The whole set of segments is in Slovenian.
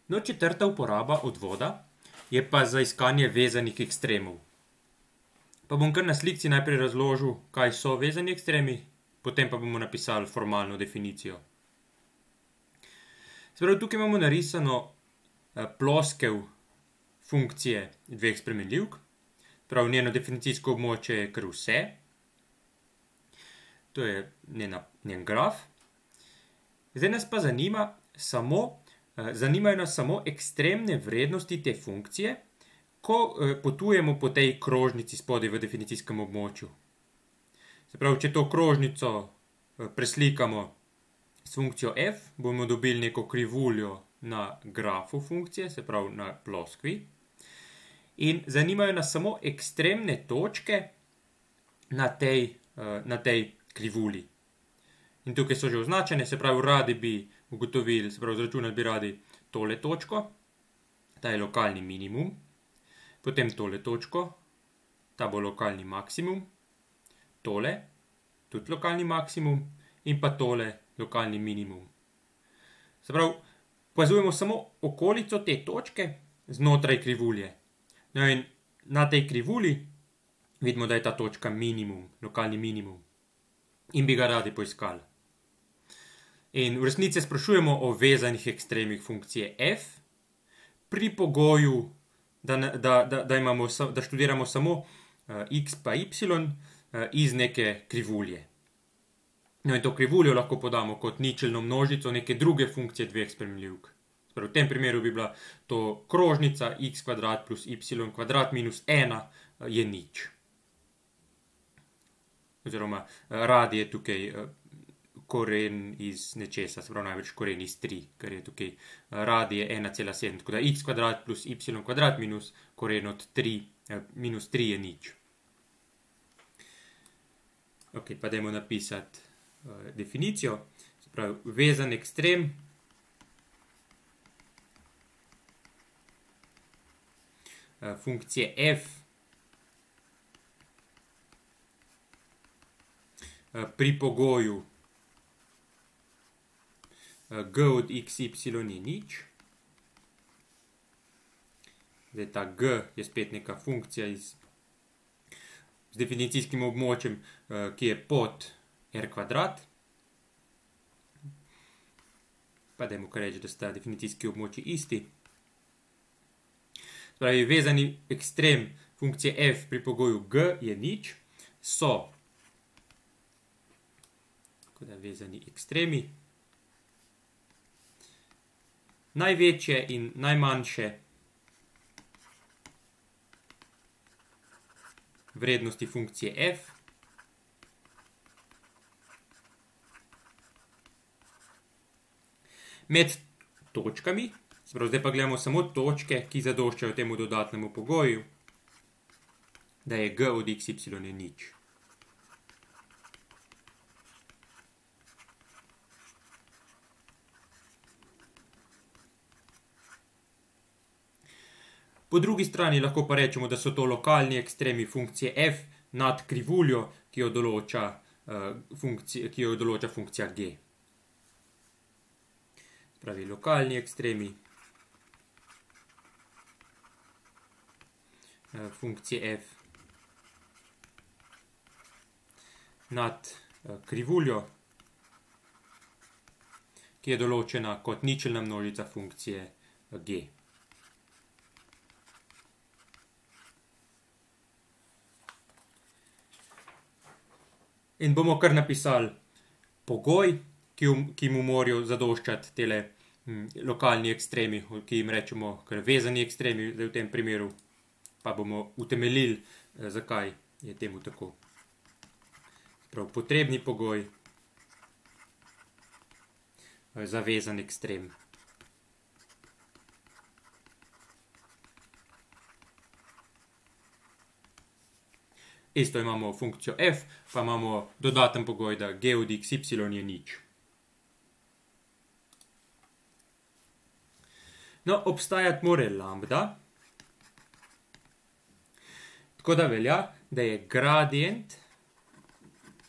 No, četrta uporaba odvoda je pa za iskanje vezanih ekstremov. Pa bom kar na slikci najprej razložil, kaj so vezani ekstremi, potem pa bomo napisali formalno definicijo. Se pravi, tukaj imamo narisano ploskev funkcije dveh spremenljivk. Prav, njeno definicijsko območje je kar vse. To je njen graf. Zdaj nas pa zanimajo nas samo ekstremne vrednosti te funkcije, ko potujemo po tej krožnici spodaj v definicijskem območju. Se pravi, če to krožnico preslikamo s funkcijo f, bomo dobili neko krivuljo na grafu funkcije, se pravi na ploskvi. In zanimajo nas samo ekstremne točke na tej krivulji. In tukaj so že označene, se pravi, radi bi ugotovili, se pravi, izračunali bi radi tole točko, ta je lokalni minimum, potem tole točko, ta bo lokalni maksimum, tole, tudi lokalni maksimum, in pa tole lokalni minimum. Se pravi, opazujemo samo okolico te točke znotraj krivulje. No in na tej krivulji vidimo, da je ta točka minimum, lokalni minimum. In bi ga radi poiskali. In v resnici sprašujemo o vezanih ekstremih funkcije f, pri pogoju, da študiramo samo x pa y iz neke krivulje. No in to krivuljo lahko podamo kot ničelno množico neke druge funkcije dveh spremenljivk. V tem primeru bi bila to krožnica x kvadrat plus y kvadrat minus 1 je nič. Oziroma rad je tukaj koren iz nečesa, se pravi največ koren iz 3, ker je tukaj rad je 1,7, tako da x kvadrat plus y kvadrat minus koren od 3, minus 3 je nič. Ok, pa dajmo napisati definicijo, se pravi vezan ekstrem funkcije f pri pogoju g od x, y je nič. Zdaj ta g je spet neka funkcija z definicijskim območjem, ki je pod r kvadrat. Pa dajmo kar reči, da sta definicijski območji isti. Pravi, vezani ekstrem funkcije f pri pogoju g je nič, so tako da vezani ekstremi največje in najmanjše vrednosti funkcije f med točkami. Zdaj pa gledamo samo točke, ki zadoščajo temu dodatnemu pogoju, da je g od x, y je nič. Po drugi strani lahko pa rečemo, da so to lokalni ekstremi funkcije f nad krivuljo, ki jo določa funkcija g. Pravi, lokalni ekstremi funkcije f nad krivuljo, ki je določena kot ničelna množica funkcije g. In bomo kar napisali pogoj, ki mu morajo zadoščati tele lokalni ekstremi, ki jim rečemo kar vezani ekstremi v tem primeru, pa bomo utemeljili, zakaj je temu tako. Prav, potrebni pogoj za vezan ekstrem. Isto imamo funkcijo f, pa imamo dodaten pogoj, da g od x, y je nič. No, obstajati mora lambda, tako da velja, da je gradient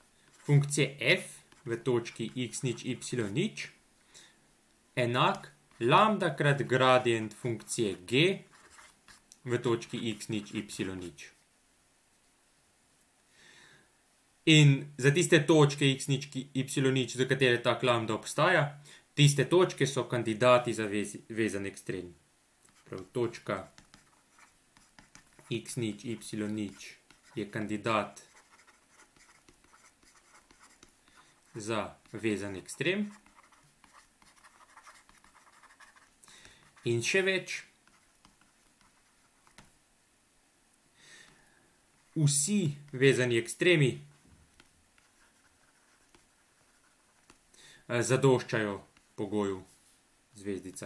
funkcije f v točki x nič, y nič enak lambda krat gradient funkcije g v točki x nič, y nič. In za tiste točke x nič, y nič, za katere tak lambda obstaja, tiste točke so kandidati za vezan ekstrem. Prav, točka x nič, y nič je kandidat za vezan ekstrem. In še več, vsi vezani ekstremi zadoščajo pogoju zvezdica.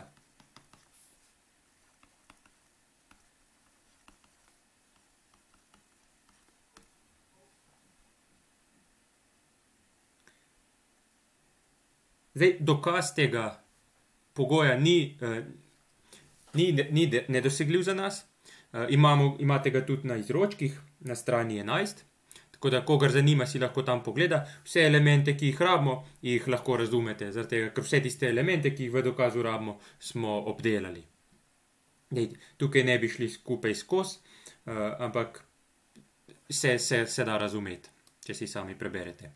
Zdaj, dokaz tega pogoja ni nedosegljiv za nas. Imate ga tudi na izročkih, na strani 11. Tako da, kogar zanima, si lahko tam pogleda. Vse elemente, ki jih rabimo, jih lahko razumete. Zaradi tega, ker vse tiste elemente, ki jih v dokazu rabimo, smo obdelali. Tukaj ne bi šli skupaj skozi, ampak se da razumeti, če si sami preberete.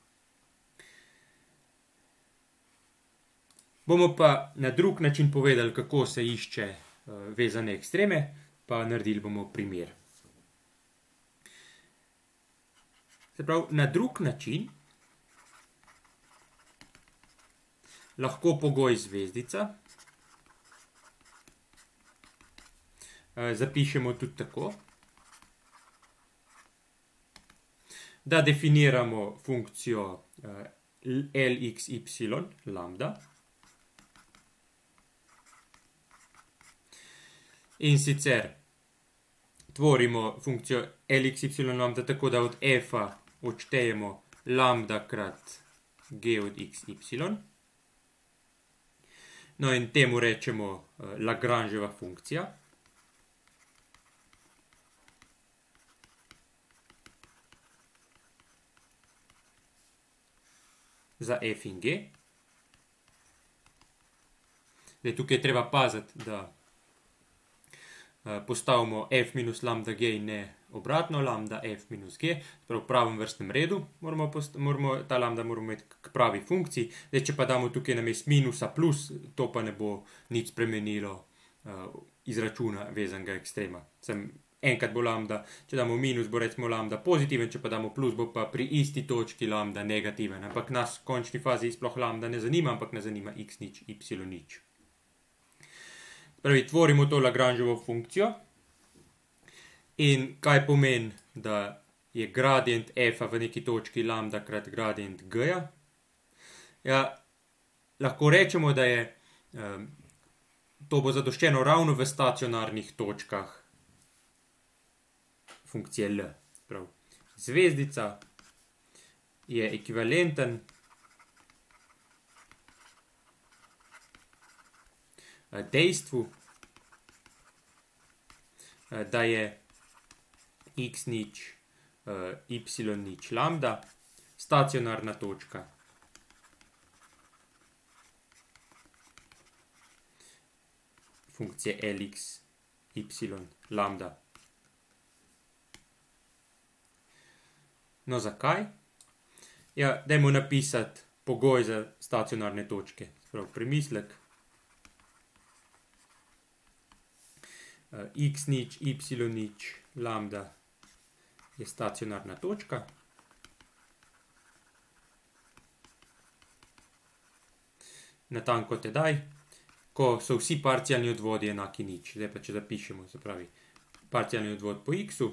Bomo pa na drug način povedali, kako se išče vezane ekstreme, pa naredili bomo primer. Se pravi, na drug način lahko pogoj zvezdica zapišemo tudi tako, da definiramo funkcijo lxy lambda in sicer tvorimo funkcijo lxy lambda tako, da od f-a odštejemo lambda krat g od xy. No in temu rečemo Lagrangeova funkcija. Za f in g. Zdaj, tukaj je treba paziti, da postavimo f minus lambda g in ne obratno, lambda f minus g, v pravem vrstnem redu ta lambda moramo imeti k pravi funkciji. Zdaj, če pa damo tukaj namesto minusa plus, to pa ne bo nič spremenilo izračuna vezanega ekstrema. Enkrat bo lambda, če damo minus, bo recimo lambda pozitiven, če pa damo plus, bo pa pri isti točki lambda negativen. Ampak nas v končni fazi sploh lambda ne zanima, ampak nas zanima x nič, y nič. Pravi, tvorimo to Lagrangeovo funkcijo. In kaj pomeni, da je gradient f-a v neki točki lambda krat gradient g-ja? Ja, lahko rečemo, da je to bo zadoščeno ravno v stacionarnih točkah funkcije L. Prav, zvezdica je ekvivalenten dejstvu, da je x nič, y nič lambda stacionarna točka funkcije lx, y lambda. No, zakaj? Ja, dajmo napisati pogoj za stacionarne točke. Prav, premislek. X nič, y nič lambda je stacionarna točka. Natanko tedaj, ko so vsi parcialni odvodi enaki nič. Zdaj pa, če zapišemo, se pravi, parcialni odvod po x-u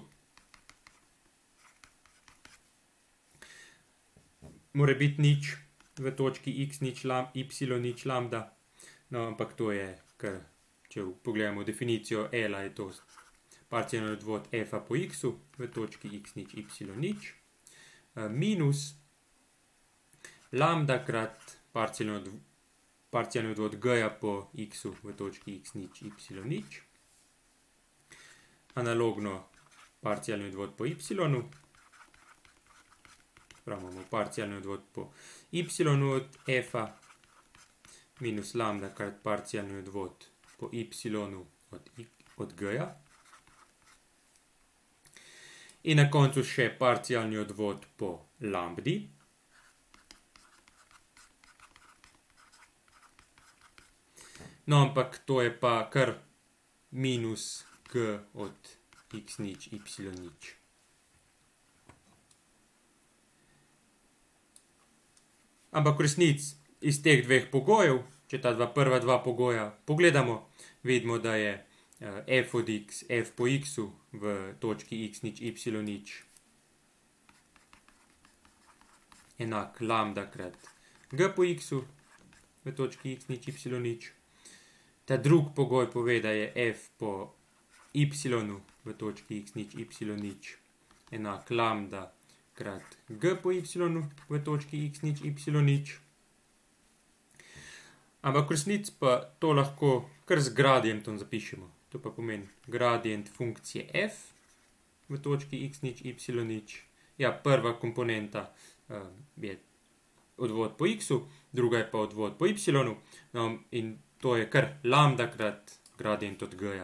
mora biti nič v točki x nič, y nič lambda. No, ampak to je, ker če pogledamo definicijo L-a, je to parcialni odvod f-a po x-u v točki x nič, y nič, minus lambda krat parcialni odvod g-ja po x-u v točki x nič, y nič, analogno parcialni odvod po y-u, prav imamo parcialni odvod po y-u od f-a minus lambda krat parcialni odvod po y od g-ja. In na koncu še parcialni odvod po lambdi. No, ampak to je pa kar minus g od x nič, y nič. Ampak v resnici iz teh dveh pogojev, če ta prva dva pogoja pogledamo, vidimo, da je f od x, f po x-u v točki x nič, y nič enak lambda krat g po x-u v točki x nič, y nič. Ta drug pogoj pove, da je f po y-u v točki x nič, y nič enak lambda krat g po y-u v točki x nič, y nič. Ampak v resnici pa to lahko kar z gradientom zapišemo. To pa pomeni gradient funkcije f v točki x nič, y nič. Ja, prva komponenta je odvod po x-u, druga je pa odvod po y-u. No, in to je kar lambda krat gradient od g-ja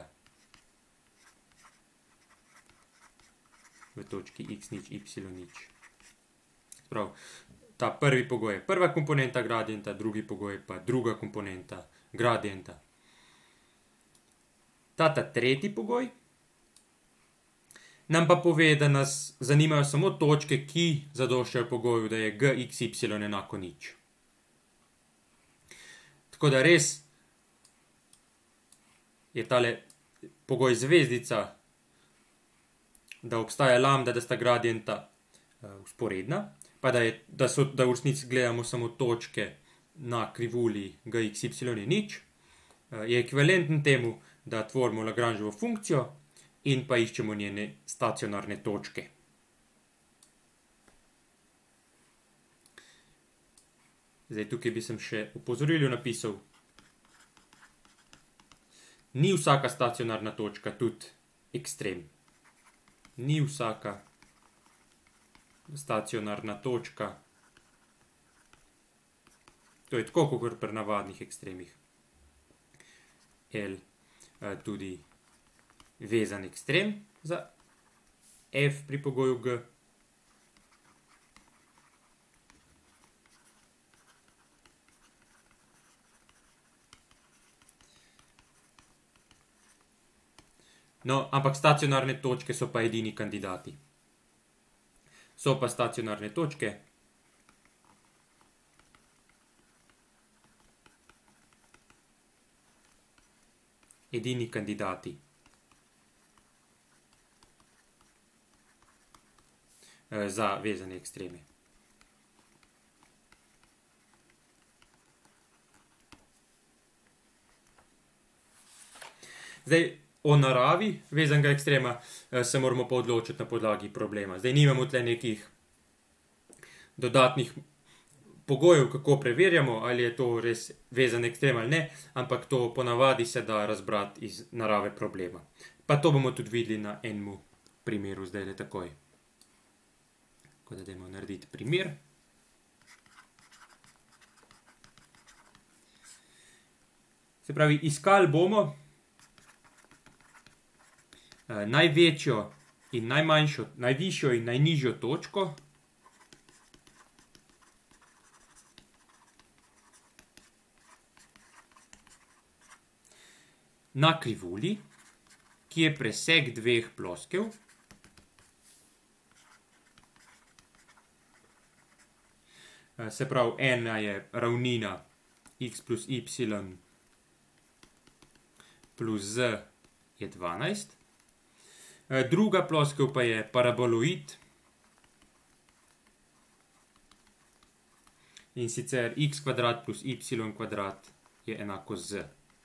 v točki x nič, y nič. Prav, ta prvi pogoj je prva komponenta gradienta, drugi pogoj je pa druga komponenta gradienta. Ta tretji pogoj nam pa pove, da nas zanimajo samo točke, ki zadoščajo pogoju, da je g, x, y enako nič. Tako da res je tale pogoj zvezdica, da obstaja lambda, da sta gradienta vzporedna, pa da v resnici gledamo samo točke na krivulji g, x, y je nič, je ekvivalenten temu, da tvorimo Lagrangeovo funkcijo in pa iščemo njene stacionarne točke. Zdaj tukaj bi sem še opozorilju napisal. Ni vsaka stacionarna točka tudi ekstrem. Ni vsaka stacionarna točka. To je tako, kot pri navadnih ekstremih. L tudi vezan ekstrem za f pri pogoju g. No, ampak stacionarne točke so pa edini kandidati. So pa stacionarne točke edini kandidati za vezane ekstreme. Zdaj, o naravi vezanega ekstrema se moramo pa odločiti na podlagi problema. Zdaj, nimamo tle nekih dodatnih pogojev, kako preverjamo, ali je to res vezan ekstrem ali ne, ampak to ponavadi se da razbrati iz narave problema. Pa to bomo tudi videli na enem primeru zdajle takoj. Tako da dajmo narediti primer. Se pravi, iskali bomo največjo in najmanjšo, najvišjo in najnižjo točko na krivulji, ki je presek dveh ploskev se pravi, ena je ravnina x plus y plus z je 12. Druga ploskev pa je paraboloid in sicer x kvadrat plus y kvadrat je enako z.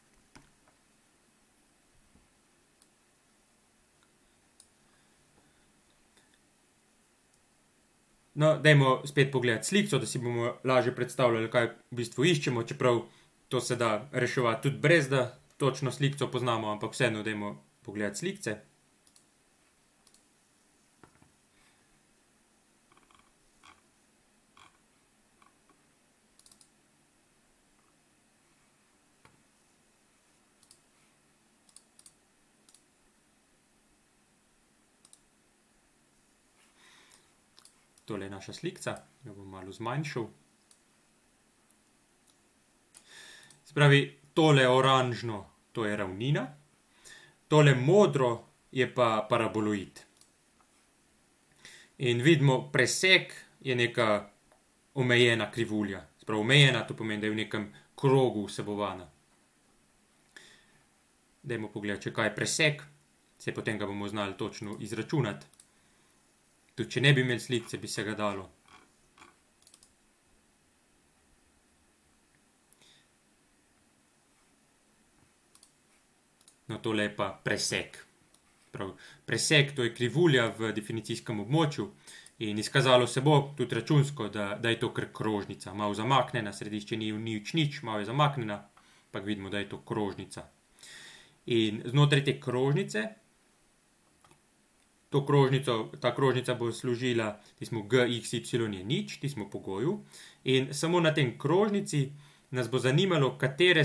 No, dajmo spet pogledati sliko, da si bomo lažje predstavljali, kaj v bistvu iščemo, čeprav to se da reševati tudi brez, da točno sliko poznamo, ampak vseeno dajmo pogledati slikce. Tole je naša slikca, jo bom malo zmanjšal. Se pravi, tole oranžno, to je ravnina, tole modro je pa paraboloid. In vidimo, presek je neka omejena krivulja. Se pravi, omejena, to pomeni, da je v nekem krogu vsebovana. Dajmo pogledati, če kaj je presek, se potem ga bomo znali točno izračunati. Tudi če ne bi imeli slikce, bi se ga dalo. No, tole je pa presek. Prav, presek, to je krivulja v definicijskem območju in izkazalo se bo tudi računsko, da je to kar krožnica. Malo zamaknjena, središče ni nič, malo je zamaknjena, pa vidimo, da je to krožnica. In znotraj te krožnice, ta krožnica bo služila, tismo g, x, y je nič, tismo pogoju. In samo na tem krožnici nas bo zanimalo, katere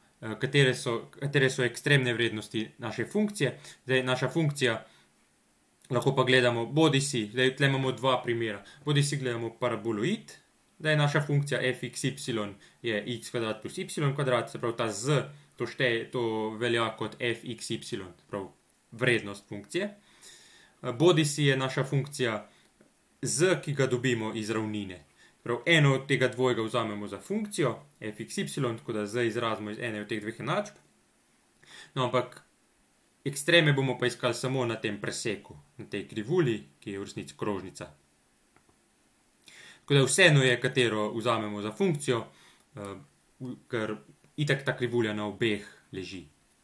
so ekstremne vrednosti naše funkcije. Zdaj, naša funkcija, lahko pa gledamo bodisi, zdaj tle imamo dva primera, bodisi gledamo paraboloid, da je naša funkcija fxy je x kvadrat plus y kvadrat, se pravi ta z, to velja kot fxy, se pravi vrednost funkcije. Bodisi je naša funkcija z, ki ga dobimo iz ravnine. Prav, eno od tega dvojega vzamemo za funkcijo, fxy, tako da z izrazimo iz ene od teh dveh enačb. No, ampak ekstreme bomo pa iskali samo na tem preseku, na tej krivulji, ki je v resnici krožnica. Tako da vseeno je, katero vzamemo za funkcijo, ker itak ta krivulja na obeh leži.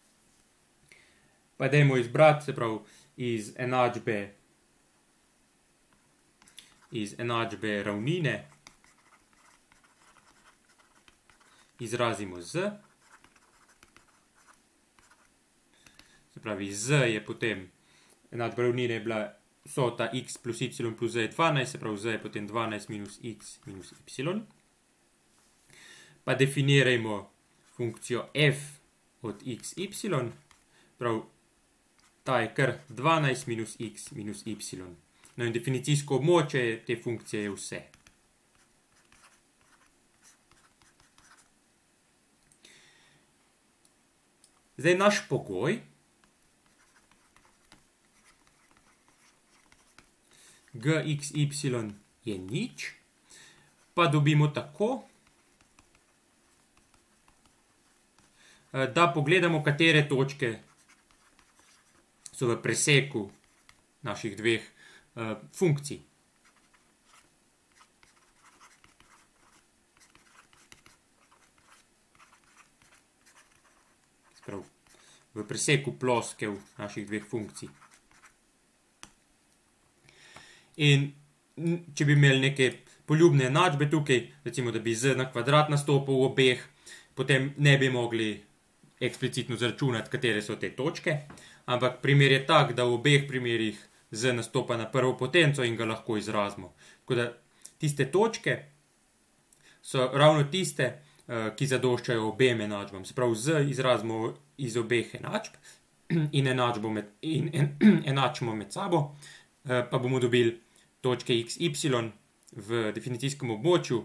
Pa dajmo izbrati, se pravi, iz enačbe ravnine izrazimo z. Se pravi, z je potem, enačba ravnine je bila vsota x plus y plus z je 12, se pravi, z je potem 12 minus x minus y. Pa definirajmo funkcijo f od xy, pravi, ta je kar 12 minus x minus y. No in definicijsko območje te funkcije je vse. Zdaj naš pogoj gxy je nič, pa dobimo tako, da pogledamo, katere točke so v preseku naših dveh funkcij. Sprav, v preseku ploskev naših dveh funkcij. In če bi imeli neke poljubne enačbe tukaj, recimo, da bi z na kvadrat nastopil v obeh, potem ne bi mogli eksplicitno zračunati, katere so te točke, ampak primer je tak, da v obeh primerih z nastopa na prvo potenco in ga lahko izrazimo. Tako da tiste točke so ravno tiste, ki zadoščajo obem enačbam. Se pravi, z izrazimo iz obeh enačb in enačimo med sabo, pa bomo dobili točke x, y v definicijskem območju,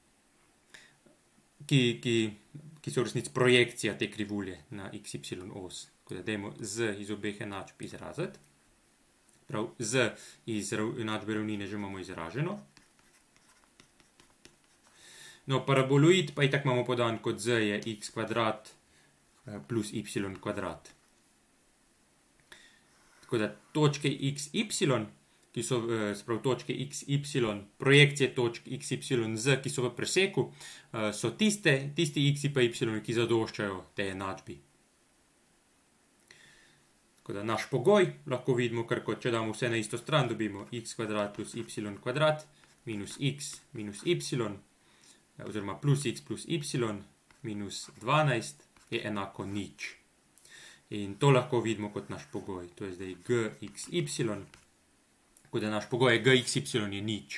ki so v resnici projekcija te krivulje na x, y os. Tako da dajmo z iz obeh enačb izraziti. Prav, z iz enačbe ravnine že imamo izraženo. No, paraboloid pa itak imamo podan kot z je x kvadrat plus y kvadrat. Tako da točke x, y, ki so, sprav točke x, y, projekcije točk x, y, z, ki so v preseku, so tisti x pa y, ki zadoščajo te enačbi. Tako da naš pogoj lahko vidimo, kar kot če damo vse na isto stran, dobimo x kvadrat plus y kvadrat minus x minus y, oziroma plus x plus y minus 12 je enako nič. In to lahko vidimo kot naš pogoj. To je zdaj gxy, tako da naš pogoj je gxy je nič.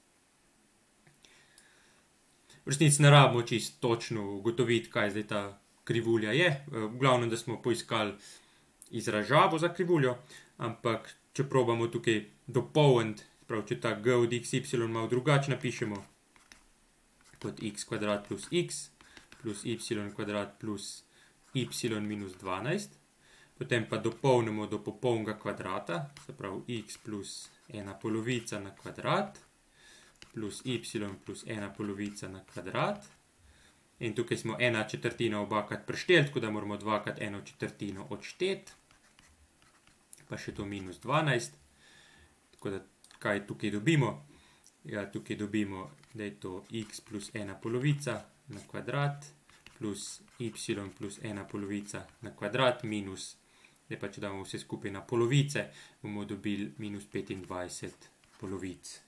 V resnici ne rabimo čisto točno ugotoviti, kaj zdaj ta krivulja je. V glavnem, da smo poiskali izražavo za krivuljo, ampak če probamo tukaj dopolniti pravi, če ta g od xy malo drugače napišemo kot x kvadrat plus x plus y kvadrat plus y minus 12, potem pa dopolnimo do popolnega kvadrata, se pravi x plus 1 polovica na kvadrat plus y plus 1 polovica na kvadrat. In tukaj smo 1/4 obakrat prešteli, tako da moramo 2x 1/4 odšteti. Pa še to minus 12. Tako da, kaj tukaj dobimo? Ja, tukaj dobimo, da je to x plus 1 polovica na kvadrat plus y plus 1 polovica na kvadrat minus, zdaj pa če damo vse skupaj na polovice, bomo dobili minus 25 polovic.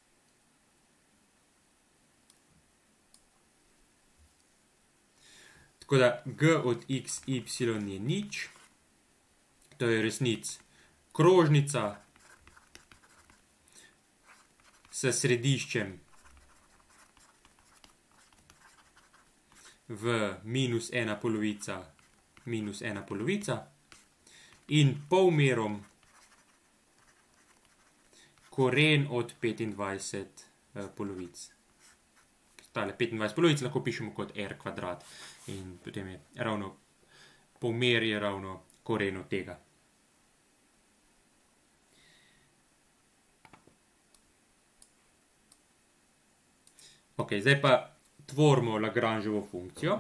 Tako da g od x, y je nič. To je resnic krožnica s središčem v minus 1 polovica minus 1 polovica in polmerom koren od 25 polovic. Tale 25 polovic lahko pišemo kot r kvadrat in potem je ravno polmer je ravno koren od tega. Ok, zdaj pa tvorimo Lagrangeovo funkcijo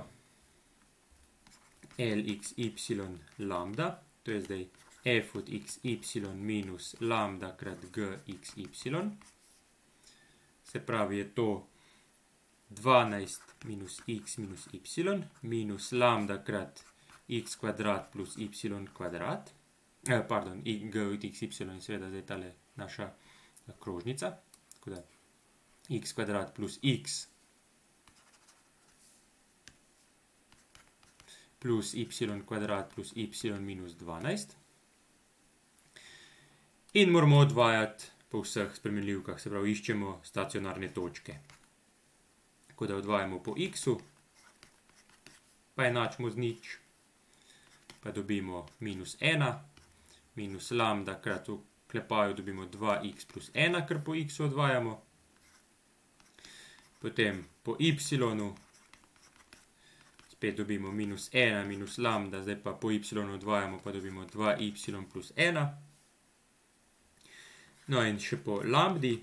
Lxy lambda, to je zdaj f od xy minus lambda krat gxy. Se pravi, je to 12 minus x minus y minus lambda krat x kvadrat plus y kvadrat. Pardon, g od xy je seveda zdaj tale naša krožnica. Tako da x kvadrat plus x plus y kvadrat plus y minus 12. In moramo odvajati po vseh spremenljivkah, se pravi, iščemo stacionarne točke. Tako da odvajamo po x-u, pa enačimo z nič, pa dobimo minus 1, minus lambda krat v klepaju dobimo 2x plus 1, ker po x-u odvajamo. Potem po y-u spet dobimo minus 1, minus lambda, zdaj pa po y-u odvajamo, pa dobimo 2y plus 1. No in še po lambdi.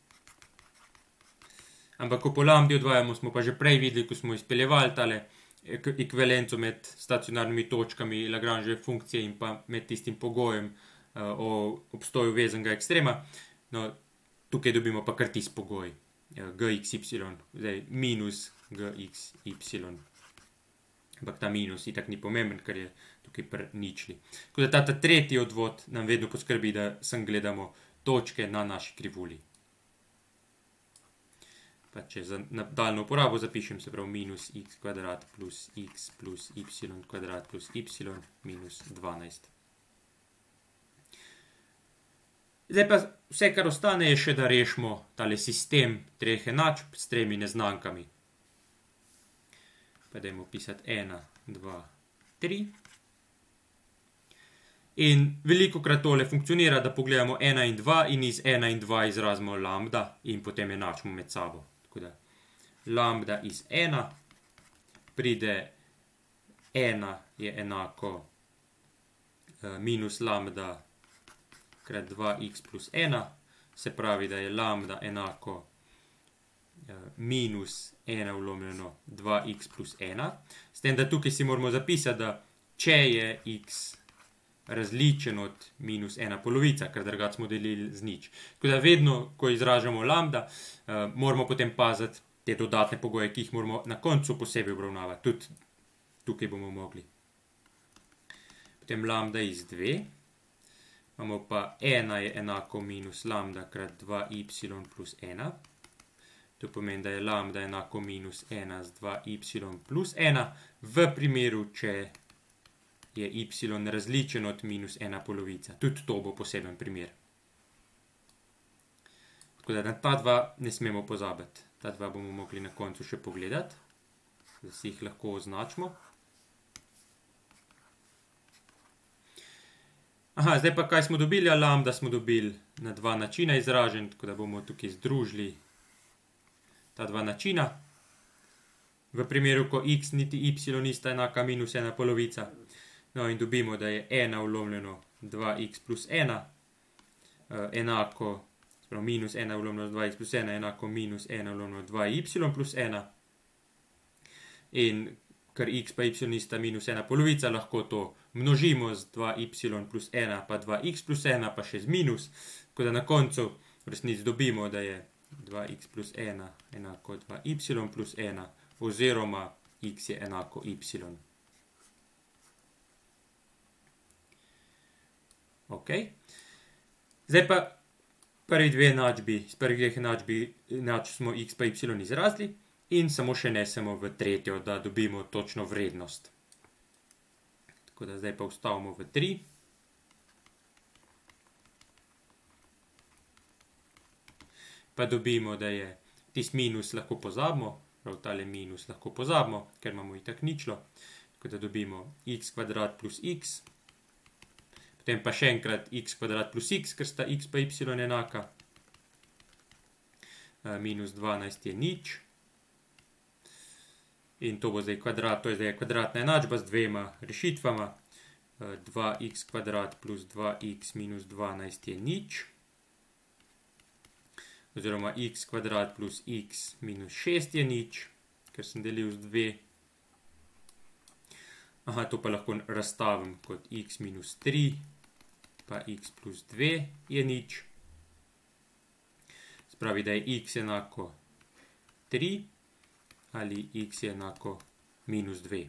Ampak ko po lambdi odvajamo, smo pa že prej videli, ko smo izpeljevali tale ekvivalenco med stacionarnimi točkami Lagrangeove funkcije in pa med tistim pogojem o obstoju vezanega ekstrema. No, tukaj dobimo pa kar tisti pogoj. Gxy, zdaj minus gxy. Ampak ta minus itak ni pomemben, ker je tukaj pri ničli. Tako da ta tretji odvod nam vedno poskrbi, da sem gledamo točke na naši krivulji. Pa če za nadaljno uporabo zapišem, se pravi minus x kvadrat plus x plus y kvadrat plus y minus 12. Zdaj pa vse, kar ostane, je še, da rešimo tale sistem treh enačb s tremi neznankami. Pa dajmo pisati 1, 2, 3. In velikokrat tole funkcionira, da pogledamo 1 in 2 in iz 1 in 2 izrazimo lambda in potem enačimo med sabo. Tako da lambda iz 1 pride 1 je enako minus lambda krat 2x plus 1, se pravi, da je lambda enako minus 1 vlomljeno 2x plus 1. S tem, da tukaj si moramo zapisati, da če je x različen od minus 1 polovica, ker drugače smo delili z nič. Tako da vedno, ko izražamo lambda, moramo potem paziti te dodatne pogoje, ki jih moramo na koncu posebej obravnavati. Tudi tukaj bomo mogli. Potem lambda iz 2. Imamo pa 1 je enako minus lambda krat 2y plus 1. To pomeni, da je lambda enako minus 1 z 2y plus 1 v primeru, če je y različen od minus 1 polovica. Tudi to bo poseben primer. Tako da na ta dva ne smemo pozabiti. Ta dva bomo mogli na koncu še pogledati, da si jih lahko označimo. Aha, zdaj pa kaj smo dobili? Ja, lambda smo dobili na dva načina izražen, tako da bomo tukaj združili ta dva načina. V primeru, ko x niti y nista enaka minus 1 polovica. No, in dobimo, da je 1 vlomljeno 2x plus 1 enako, spravo minus 1 vlomljeno 2x plus 1 enako minus 1 vlomljeno 2y plus 1. In ker x pa y nista minus 1 polovica, lahko to množimo z 2y plus 1 pa 2x plus 1 pa še z minus. Tako da na koncu v resnici dobimo, da je 2x plus 1 enako 2y plus 1 oziroma x je enako y. Ok. Zdaj pa prvi dve enačbi, iz prvih dveh enačb smo x pa y izrazili in samo še nesemo v tretjo, da dobimo točno vrednost. Tako da zdaj pa vstavimo v 3. Pa dobimo, da je tisti minus lahko pozabimo, prav tale minus lahko pozabimo, ker imamo itak ničlo. Tako da dobimo x kvadrat plus x. Potem pa še enkrat x kvadrat plus x, ker sta x pa y enaka. Minus 12 je nič. In to bo zdaj kvadrat, to je zdaj kvadratna enačba z dvema rešitvama. 2x kvadrat plus 2x minus 12 je nič. Oziroma x kvadrat plus x minus 6 je nič, ker sem delil z 2. Aha, to pa lahko razstavim kot x minus 3 pa x plus 2 je nič. Spravi, da je x enako 3 ali x je enako minus 2.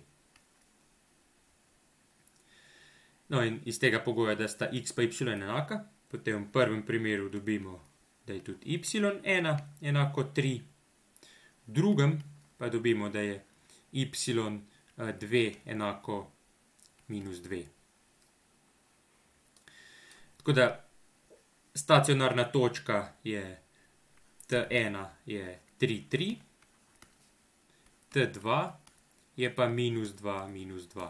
No in iz tega pogoja, da sta x pa y enaka, potem v prvem primeru dobimo, da je tudi y1 enako 3. V drugem pa dobimo, da je y2 enako minus 2. Tako da stacionarna točka je T1 je 3, 3. T2 je pa minus 2, minus 2.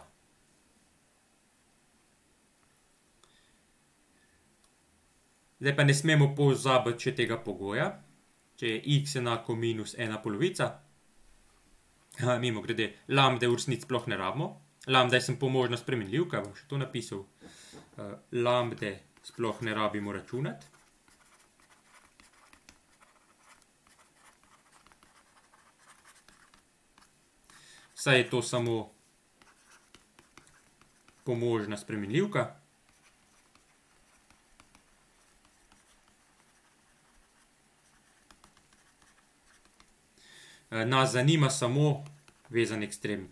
Zdaj pa ne smemo pozabiti še tega pogoja, če je x enako minus 1 polovica. Mimo grede, lambda v resnici sploh ne rabimo. Lambda je sem pomožna spremenljivka, bom še to napisal. Lambda sploh ne rabimo računati. Saj je to samo pomožna spremenljivka. Nas zanima samo vezan ekstrem.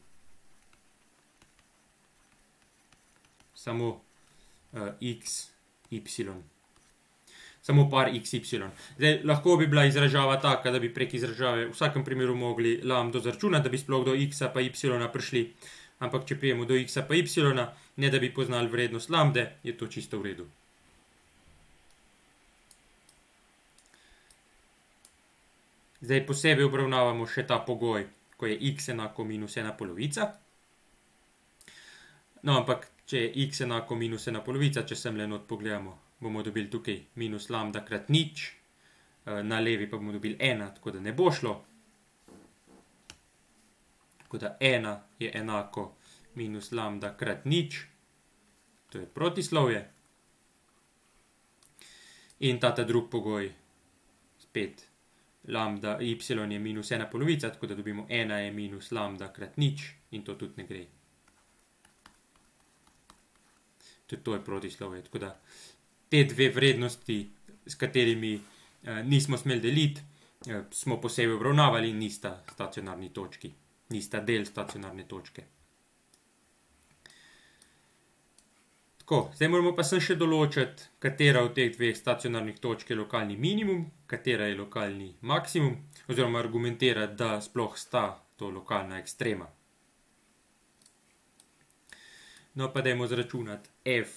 Samo x, y. Samo par x, y. Zdaj, lahko bi bila izražava taka, da bi prek izražave v vsakem primeru mogli lambdo zaračunati, da bi sploh do x pa y prišli. Ampak če prijemo do x pa y, ne da bi poznali vrednost lambde, je to čisto v redu. Zdaj posebej obravnavamo še ta pogoj, ko je x enako minus 1 polovica. No, ampak če je x enako minus 1 polovica, če sem le not pogledamo, bomo dobili tukaj minus lambda krat nič, na levi pa bomo dobili 1, tako da ne bo šlo. Tako da 1 je enako minus lambda krat nič, to je protislovje. In ta drug pogoj, spet lambda y je minus 1 polovica, tako da dobimo 1 je minus lambda krat nič in to tudi ne gre. Tudi to je protislovje, tako da te dve vrednosti, s katerimi nismo smeli deliti, smo posebej obravnavali in nista stacionarni točki, nista del stacionarne točke. Tako, zdaj moramo pa sem še določiti, katera od teh dveh stacionarnih točk je lokalni minimum, katera je lokalni maksimum, oziroma argumentirati, da sploh sta to lokalna ekstrema. No, pa dajmo zračunati f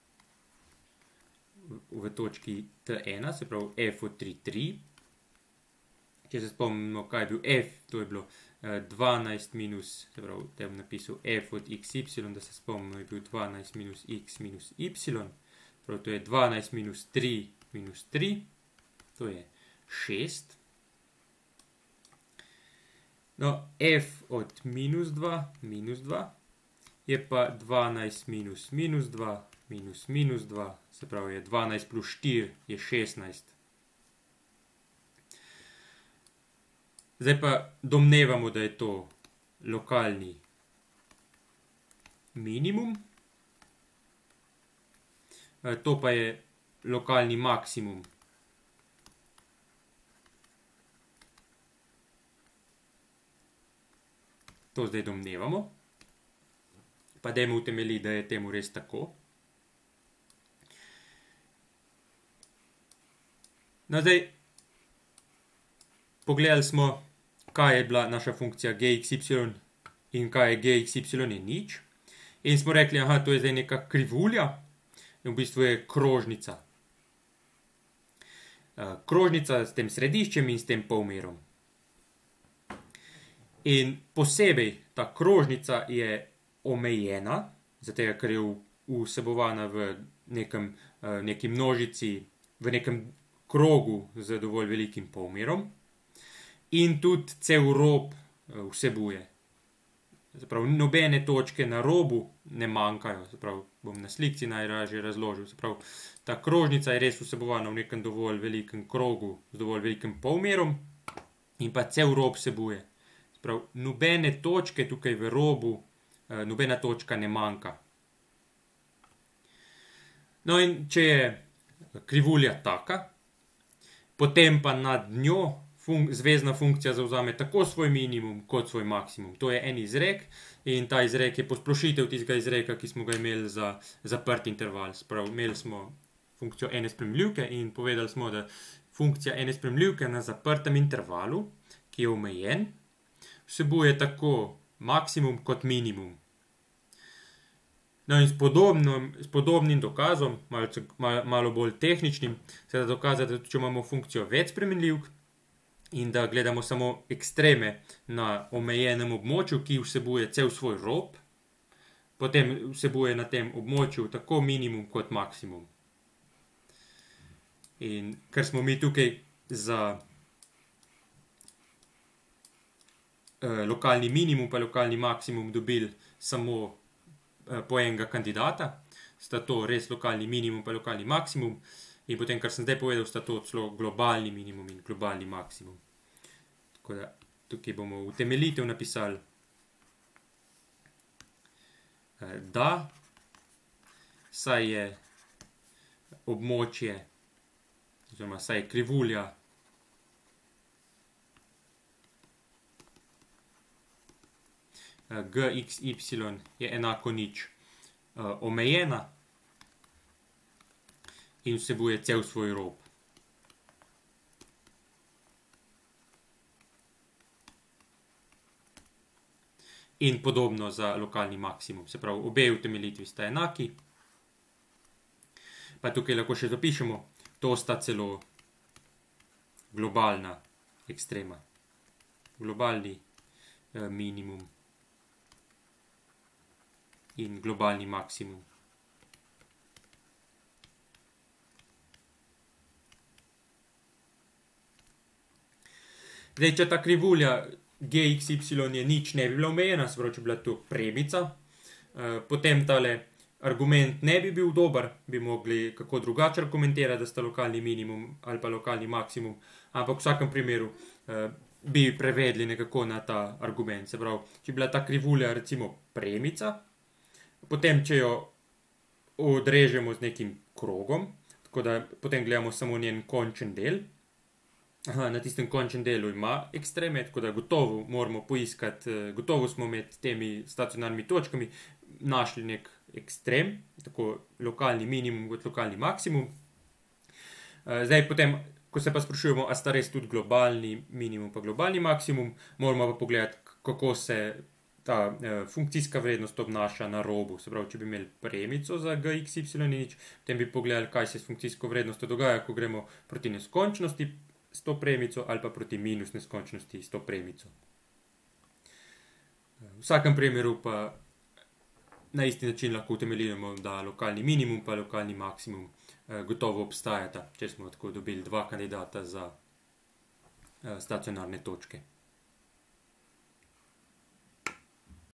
v točki T1, se pravi f od 3, 3. Če se spomnimo, kaj je bil f, to je bilo 12 minus, se pravi, da bom napisal f od xy, da se spomnimo, je bil 12 minus x minus y. Prav, to je 12 minus 3 minus 3, to je 6. No, f od minus 2 je pa 12 minus minus 2 minus minus 2, se pravi je 12 plus 4 je 16. Zdaj pa domnevamo, da je to lokalni minimum. To pa je lokalni maksimum. To zdaj domnevamo. Pa dajmo utemeljiti, da je temu res tako. No, zdaj pogledali smo, kaj je bila naša funkcija gxy in kaj je gxy je nič. In smo rekli, aha, to je zdaj neka krivulja. In v bistvu je krožnica. Krožnica s tem središčem in s tem polmerom. In posebej ta krožnica je omejena, zato ker je vsebovana v neki množici, v nekem krogu z dovolj velikim polmerom. In tudi cel rob vsebuje. Zaprav, nobene točke na robu ne manjkajo. Zaprav, bom na slikci najražje razložil. Zaprav, ta krožnica je res vsebovana v nekem dovolj velikem krogu z dovolj velikim polmerom in pa cel rob vsebuje. Zaprav, nobene točke tukaj v robu, nobena točka ne manjka. No in če je krivulja taka, potem pa nad njo zvezna funkcija zavzame tako svoj minimum kot svoj maksimum. To je en izrek in ta izrek je posplošitev tistega izreka, ki smo ga imeli za zaprt interval. Sprav, imeli smo funkcijo ene spremljivke in povedali smo, da funkcija ene spremljivke na zaprtem intervalu, ki je omejen, vsebuje tako maksimum kot minimum. No in s podobnim dokazom, malo bolj tehničnim, se da dokazati, da če imamo funkcijo več spremenljivk, in da gledamo samo ekstreme na omejenem območju, ki vsebuje cel svoj rob, potem vsebuje na tem območju tako minimum kot maksimum. In ker smo mi tukaj za lokalni minimum pa lokalni maksimum dobili samo po enega kandidata, sta to res lokalni minimum pa lokalni maksimum, in potem, kar sem zdaj povedal, sta to celo globalni minimum in globalni maksimum. Tako da tukaj bomo utemeljitev napisali, da saj je območje, oziroma saj je krivulja gxy je enako nič omejena in vsebuje cel svoj rob. In podobno za lokalni maksimum. Se pravi, obe utemeljitvi sta enaki. Pa tukaj lahko še zapišemo, to sta celo globalna ekstrema. Globalni minimum in globalni maksimum. Zdaj, če ta krivulja gxy je nič, ne bi bila omejena, se pravi, če bi bila to premica, potem tale argument ne bi bil dober, bi mogli kako drugače argumentirati, da sta lokalni minimum ali pa lokalni maksimum, ampak v vsakem primeru bi prevedli nekako na ta argument. Se pravi, če bi bila ta krivulja recimo premica, potem če jo odrežemo z nekim krogom, tako da potem gledamo samo njen končen del. Na tistem končnem delu ima ekstreme, tako da gotovo moramo poiskati, gotovo smo med temi stacionarnimi točkami našli nek ekstrem, tako lokalni minimum kot lokalni maksimum. Zdaj potem, ko se pa sprašujemo, a sta res tudi globalni minimum pa globalni maksimum, moramo pa pogledati, kako se ta funkcijska vrednost obnaša na robu. Se pravi, če bi imeli premico za gxy nič, potem bi pogledali, kaj se s funkcijsko vrednostjo dogaja, ko gremo proti neskončnosti s to premico ali pa proti minus neskončnosti s to premico. V vsakem primeru pa na isti način lahko utemeljujemo, da lokalni minimum pa lokalni maksimum gotovo obstajata, če smo tako dobili dva kandidata za stacionarne točke.